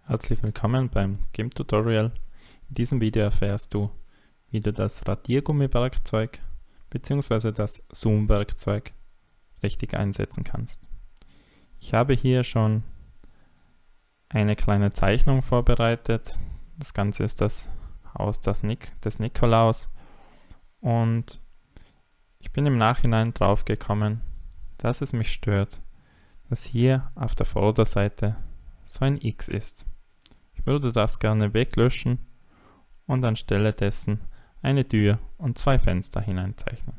Herzlich willkommen beim GIMP-Tutorial. In diesem Video erfährst du, wie du das Radiergummi-Werkzeug bzw. das Zoom-Werkzeug richtig einsetzen kannst. Ich habe hier schon eine kleine Zeichnung vorbereitet. Das Ganze ist das Haus des Nikolaus und ich bin im Nachhinein drauf gekommen, dass es mich stört, dass hier auf der Vorderseite so ein X ist. Ich würde das gerne weglöschen und anstelle dessen eine Tür und zwei Fenster hineinzeichnen.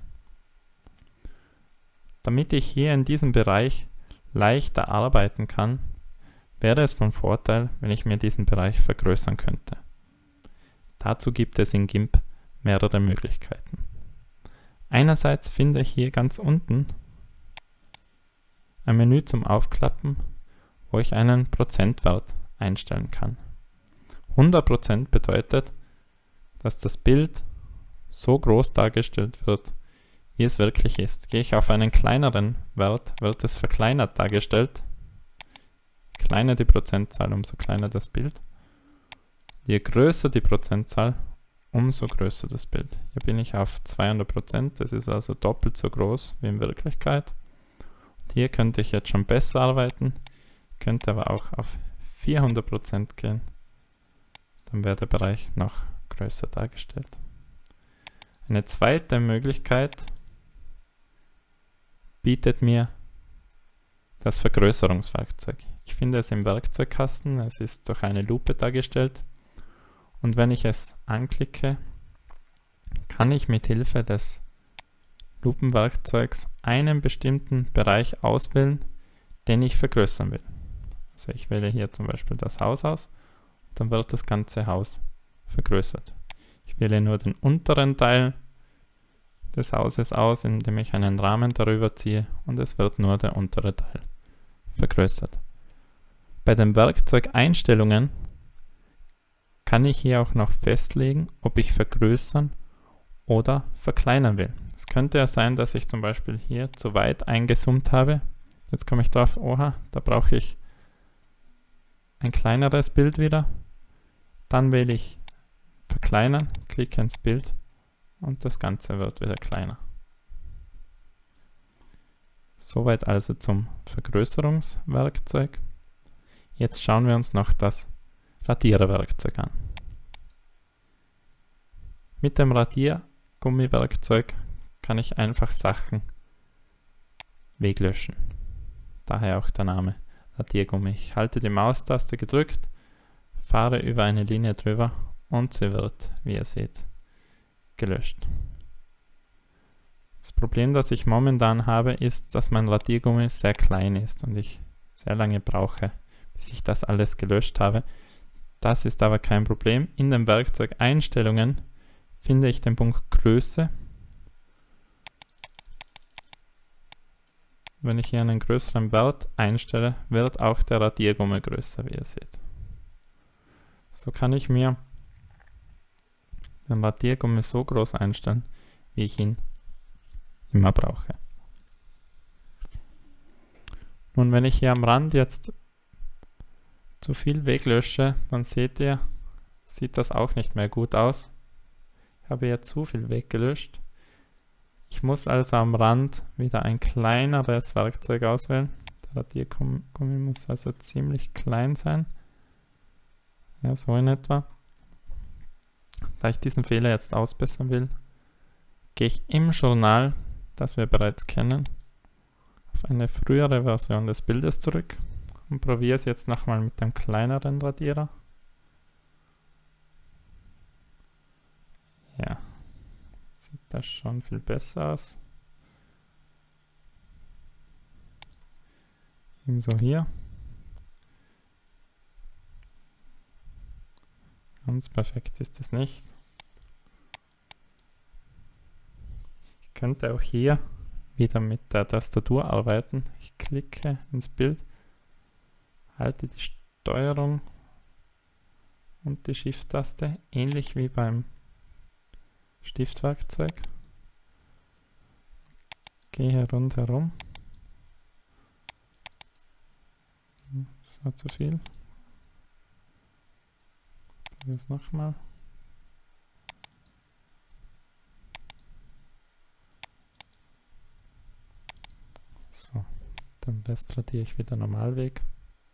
Damit ich hier in diesem Bereich leichter arbeiten kann, wäre es von Vorteil, wenn ich mir diesen Bereich vergrößern könnte. Dazu gibt es in GIMP mehrere Möglichkeiten. Einerseits finde ich hier ganz unten ein Menü zum Aufklappen, wo ich einen Prozentwert einstellen kann. 100% bedeutet, dass das Bild so groß dargestellt wird, wie es wirklich ist. Gehe ich auf einen kleineren Wert, wird es verkleinert dargestellt. Je kleiner die Prozentzahl, umso kleiner das Bild. Je größer die Prozentzahl, umso größer das Bild. Hier bin ich auf 200%, das ist also doppelt so groß wie in Wirklichkeit. Und hier könnte ich jetzt schon besser arbeiten, könnte aber auch auf 400% gehen. Dann wäre der Bereich noch größer dargestellt. Eine zweite Möglichkeit bietet mir das Vergrößerungswerkzeug. Ich finde es im Werkzeugkasten, es ist durch eine Lupe dargestellt und wenn ich es anklicke, kann ich mit Hilfe des Lupenwerkzeugs einen bestimmten Bereich auswählen, den ich vergrößern will. Also ich wähle hier zum Beispiel das Haus aus, dann wird das ganze Haus vergrößert. Ich wähle nur den unteren Teil des Hauses aus, indem ich einen Rahmen darüber ziehe und es wird nur der untere Teil vergrößert. Bei den Werkzeugeinstellungen kann ich hier auch noch festlegen, ob ich vergrößern oder verkleinern will. Es könnte ja sein, dass ich zum Beispiel hier zu weit eingezoomt habe. Jetzt komme ich drauf, oha, da brauche ich ein kleineres Bild wieder. Dann wähle ich verkleinern, klicke ins Bild und das Ganze wird wieder kleiner. Soweit also zum Vergrößerungswerkzeug. Jetzt schauen wir uns noch das Radiererwerkzeug an. Mit dem Radiergummiwerkzeug kann ich einfach Sachen weglöschen. Daher auch der Name Radiergummi. Ich halte die Maustaste gedrückt, fahre über eine Linie drüber und sie wird, wie ihr seht, gelöscht. Das Problem, das ich momentan habe, ist, dass mein Radiergummi sehr klein ist und ich sehr lange brauche, bis ich das alles gelöscht habe. Das ist aber kein Problem. In den Werkzeugeinstellungen finde ich den Punkt Größe. Wenn ich hier einen größeren Wert einstelle, wird auch der Radiergummi größer, wie ihr seht. So kann ich mir den Radiergummi so groß einstellen, wie ich ihn immer brauche. Nun, wenn ich hier am Rand jetzt zu viel weglösche, dann seht ihr, sieht das auch nicht mehr gut aus. Ich habe hier zu viel weggelöscht. Ich muss also am Rand wieder ein kleineres Werkzeug auswählen. Der Radiergummi muss also ziemlich klein sein. Ja, so in etwa. Da ich diesen Fehler jetzt ausbessern will, gehe ich im Journal, das wir bereits kennen, auf eine frühere Version des Bildes zurück und probiere es jetzt nochmal mit dem kleineren Radierer. Ja, sieht das schon viel besser aus. Ebenso hier. Ganz perfekt ist es nicht. Ich könnte auch hier wieder mit der Tastatur arbeiten. Ich klicke ins Bild, halte die Steuerung und die Shift-Taste, ähnlich wie beim Stiftwerkzeug. Gehe hier rundherum. Das war zu viel. Das nochmal. So, den Rest radiere ich wieder Normalweg.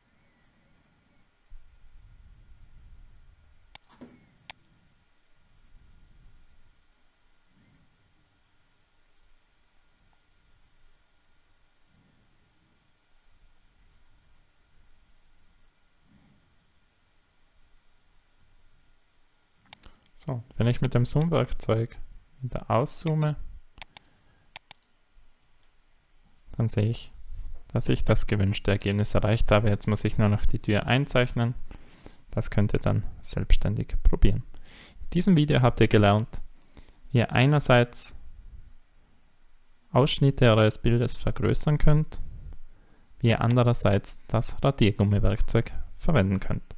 So, wenn ich mit dem Zoom-Werkzeug wieder auszoome, dann sehe ich, dass ich das gewünschte Ergebnis erreicht habe. Jetzt muss ich nur noch die Tür einzeichnen. Das könnt ihr dann selbstständig probieren. In diesem Video habt ihr gelernt, wie ihr einerseits Ausschnitte eures Bildes vergrößern könnt, wie ihr andererseits das Radiergummiwerkzeug verwenden könnt.